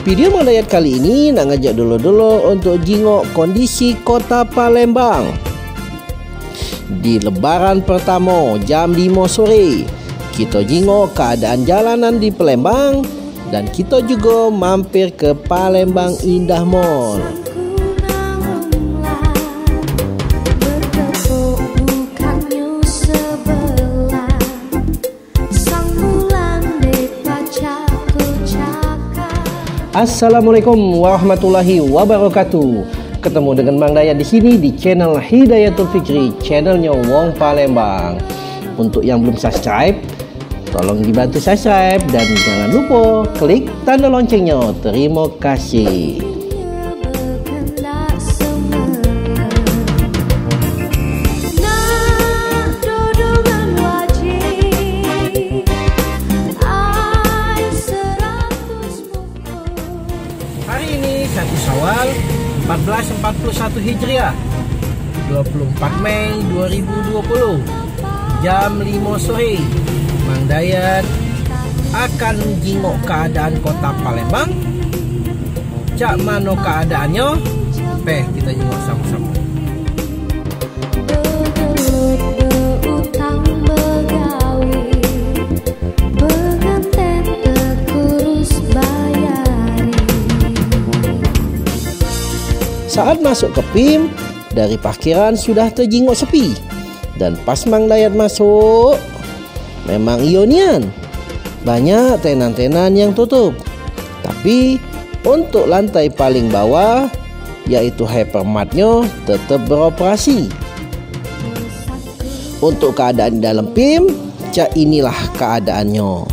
Video Mandayat kali ini nak ngajak dulu untuk jingok kondisi kota Palembang di lebaran pertama jam 5 sore. Kita jingok keadaan jalanan di Palembang dan kita juga mampir ke Palembang Indah Mall. Assalamualaikum warahmatullahi wabarakatuh. Ketemu dengan Mang Dayat di sini di channel Hidayatul Fikri, channelnya Wong Palembang. Untuk yang belum subscribe, tolong dibantu subscribe dan jangan lupa klik tanda loncengnya. Terima kasih. Hari ini 1 Syawal 1441 Hijriah, 24 Mei 2020, jam 5 sore. Mang Dayat akan jingok keadaan kota Palembang. Cak mano keadaannya? Kita jingok sama-sama. Saat masuk ke PIM, dari parkiran sudah terjingok sepi. Dan pas Mang Dayat masuk, memang ionian. Banyak tenan-tenan yang tutup. Tapi untuk lantai paling bawah, yaitu hypermartnya, tetap beroperasi. Untuk keadaan di dalam PIM, cak inilah keadaannya.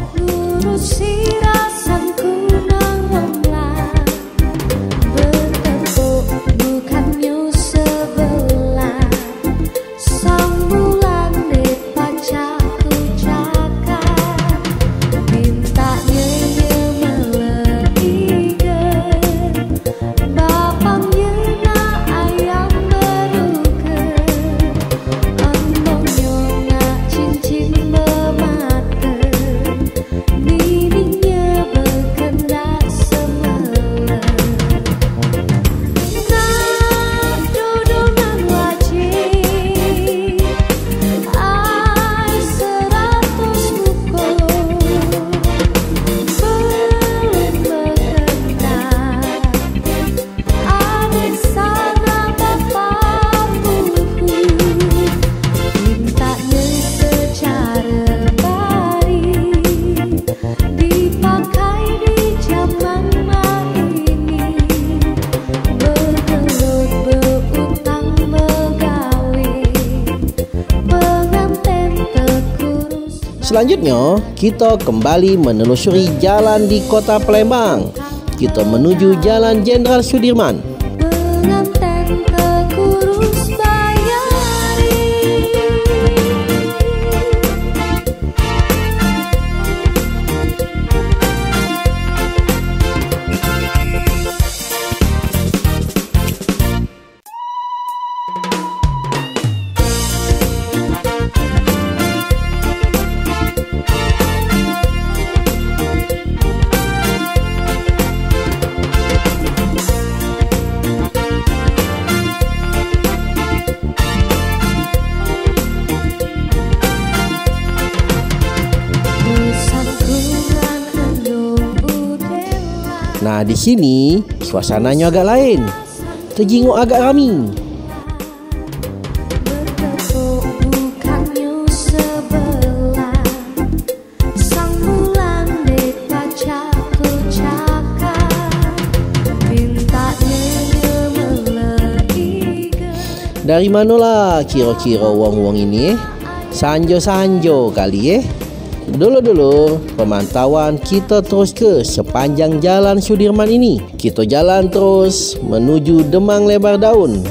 Selanjutnya, kita kembali menelusuri jalan di kota Palembang. Kita menuju Jalan Jenderal Sudirman. Nah, di sini suasananya agak lain. Terjingok agak ramai. Dari manalah kira-kira wong-wong ini? Sanjo-sanjo kali Dulu pemantauan kita terus ke sepanjang Jalan Sudirman ini. Kita jalan terus menuju Demang Lebar Daun.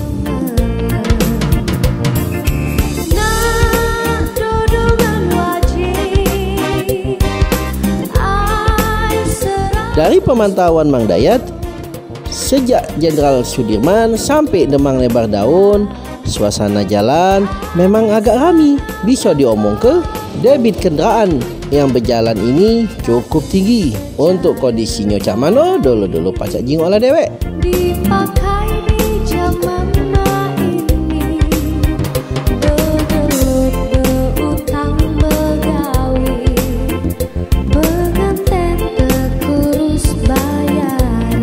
Dari pemantauan Mang Dayat, sejak Jenderal Sudirman sampai Demang Lebar Daun, suasana jalan memang agak ramai. Bisa diomong ke debit kendaraan yang berjalan ini cukup tinggi. Untuk kondisinya cak mano dulu pacak jingok lah dewek. Dipakai di zaman ini, begelut beutang begawi, penganten terkurus bayari.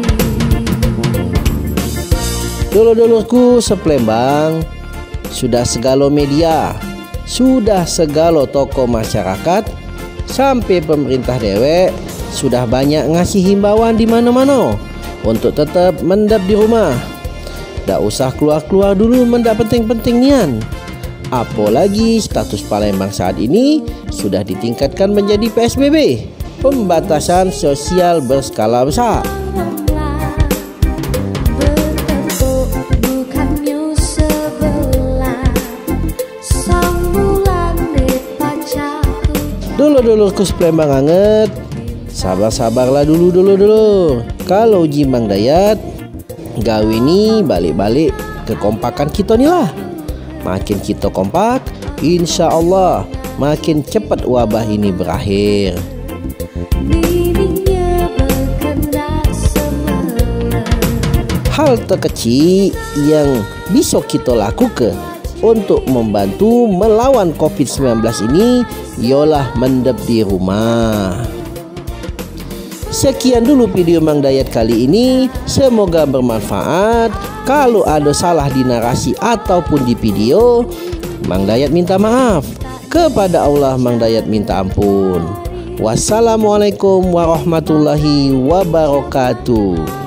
Dulur-dulurku sepelembang, sudah segala media, sudah segala tokoh masyarakat, sampai pemerintah dewek sudah banyak ngasih himbauan di mana-mana untuk tetap mendap di rumah. Tak usah keluar-keluar dulu mendak penting-penting nian. Apalagi status Palembang saat ini sudah ditingkatkan menjadi PSBB, pembatasan sosial berskala besar. Dulur-dulurku sepelembang anget, sabar-sabarlah dulu. Kalau Jimbang Dayat gawe ini balik-balik kekompakan kita nih lah. Makin kita kompak, insya Allah makin cepat wabah ini berakhir. Hal terkecil yang bisa kita lakukan untuk membantu melawan COVID-19 ini ialah mendep di rumah. Sekian dulu video Mang Dayat kali ini, semoga bermanfaat. Kalau ada salah di narasi ataupun di video, Mang Dayat minta maaf. Kepada Allah Mang Dayat minta ampun. Wassalamualaikum warahmatullahi wabarakatuh.